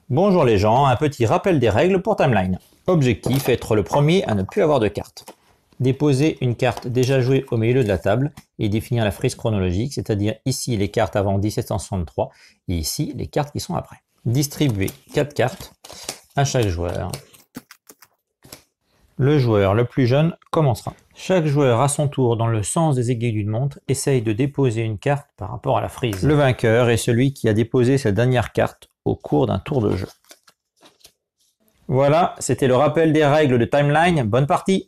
Bonjour les gens, un petit rappel des règles pour Timeline. Objectif, être le premier à ne plus avoir de carte. Déposer une carte déjà jouée au milieu de la table et définir la frise chronologique, c'est-à-dire ici les cartes avant 1763 et ici les cartes qui sont après. Distribuer 4 cartes à chaque joueur. Le joueur le plus jeune commencera. Chaque joueur à son tour, dans le sens des aiguilles d'une montre, essaye de déposer une carte par rapport à la frise. Le vainqueur est celui qui a déposé sa dernière carte au cours d'un tour de jeu. Voilà, c'était le rappel des règles de Timeline. Bonne partie!